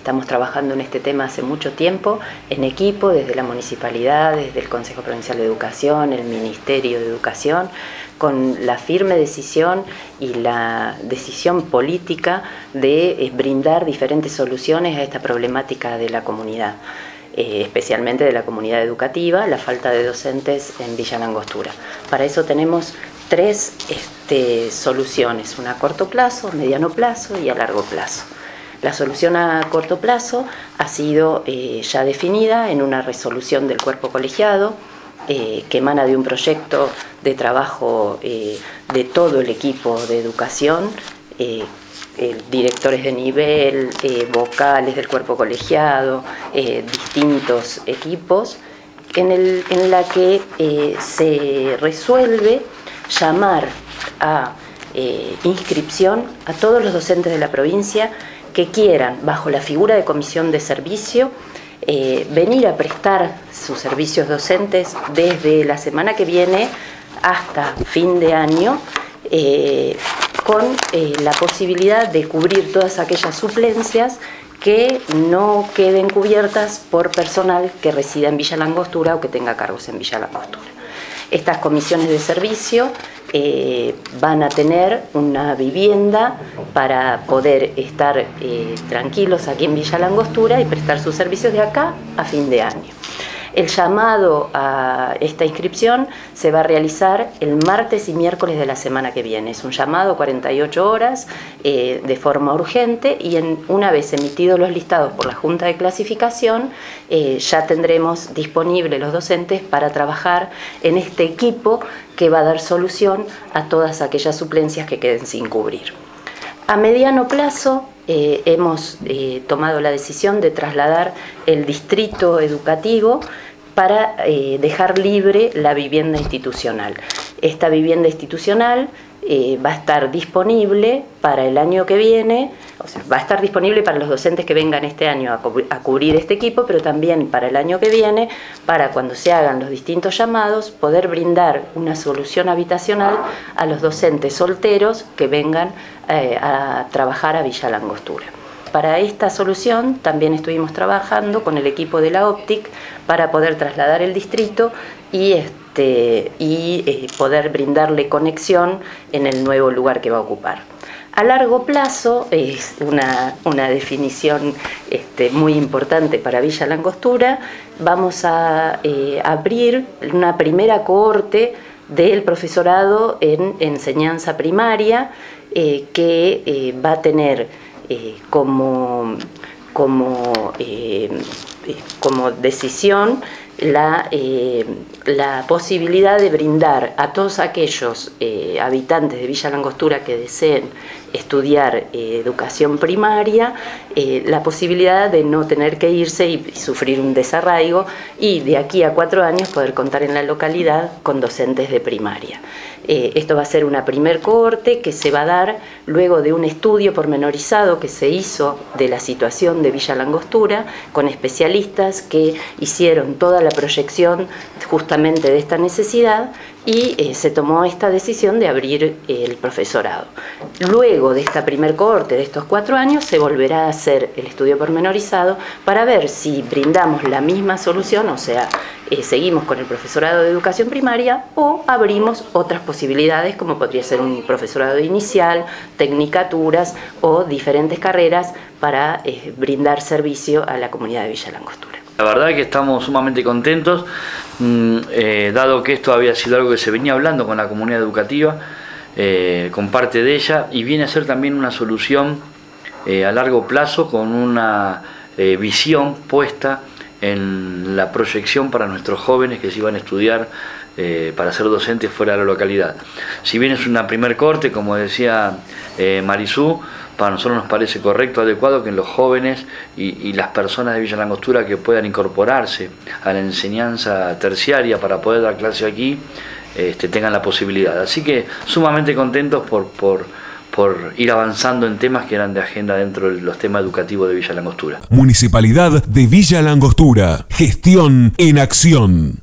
estamos trabajando en este tema hace mucho tiempo, en equipo, desde la municipalidad, desde el Consejo Provincial de Educación, el Ministerio de Educación, con la firme decisión y la decisión política de brindar diferentes soluciones a esta problemática de la comunidad, especialmente de la comunidad educativa, la falta de docentes en Villa Langostura. Para eso tenemos tres soluciones, una a corto plazo, a mediano plazo y a largo plazo. La solución a corto plazo ha sido ya definida en una resolución del cuerpo colegiado que emana de un proyecto de trabajo de todo el equipo de educación, directores de nivel, vocales del cuerpo colegiado, distintos equipos, en la que se resuelve llamar a inscripción a todos los docentes de la provincia que quieran, bajo la figura de comisión de servicio, venir a prestar sus servicios docentes desde la semana que viene hasta fin de año, con la posibilidad de cubrir todas aquellas suplencias que no queden cubiertas por personal que resida en Villa Langostura o que tenga cargos en Villa Langostura. Estas comisiones de servicio van a tener una vivienda para poder estar tranquilos aquí en Villa Langostura y prestar sus servicios de acá a fin de año. El llamado a esta inscripción se va a realizar el martes y miércoles de la semana que viene. Es un llamado 48 horas de forma urgente y una vez emitidos los listados por la Junta de Clasificación ya tendremos disponibles los docentes para trabajar en este equipo que va a dar solución a todas aquellas suplencias que queden sin cubrir. A mediano plazo hemos tomado la decisión de trasladar el distrito educativo para dejar libre la vivienda institucional. Esta vivienda institucional va a estar disponible para el año que viene, o sea, va a estar disponible para los docentes que vengan este año a cubrir este equipo, pero también para el año que viene, para cuando se hagan los distintos llamados, poder brindar una solución habitacional a los docentes solteros que vengan a trabajar a Villa Langostura. Para esta solución también estuvimos trabajando con el equipo de la OPTIC para poder trasladar el distrito y poder brindarle conexión en el nuevo lugar que va a ocupar. A largo plazo es una definición muy importante para Villa Langostura. Vamos a abrir una primera cohorte del profesorado en enseñanza primaria que va a tener como decisión la posibilidad de brindar a todos aquellos habitantes de Villa Langostura que deseen estudiar educación primaria, la posibilidad de no tener que irse y sufrir un desarraigo y de aquí a 4 años poder contar en la localidad con docentes de primaria. Esto va a ser una primer cohorte que se va a dar luego de un estudio pormenorizado que se hizo de la situación de Villa Langostura con especialistas que hicieron toda la proyección justamente de esta necesidad y se tomó esta decisión de abrir el profesorado. Luego de esta primer cohorte de estos 4 años se volverá a hacer el estudio pormenorizado para ver si brindamos la misma solución, o sea, seguimos con el profesorado de educación primaria o abrimos otras posibilidades como podría ser un profesorado inicial, tecnicaturas o diferentes carreras para brindar servicio a la comunidad de Villa Langostura. La verdad que estamos sumamente contentos, dado que esto había sido algo que se venía hablando con la comunidad educativa, con parte de ella, y viene a ser también una solución a largo plazo con una visión puesta en la proyección para nuestros jóvenes que se iban a estudiar para ser docentes fuera de la localidad. Si bien es una primer corte, como decía Marisú, para nosotros nos parece correcto, adecuado que los jóvenes y las personas de Villa Langostura que puedan incorporarse a la enseñanza terciaria para poder dar clase aquí tengan la posibilidad. Así que sumamente contentos por ir avanzando en temas que eran de agenda dentro de los temas educativos de Villa Langostura. Municipalidad de Villa Langostura. Gestión en acción.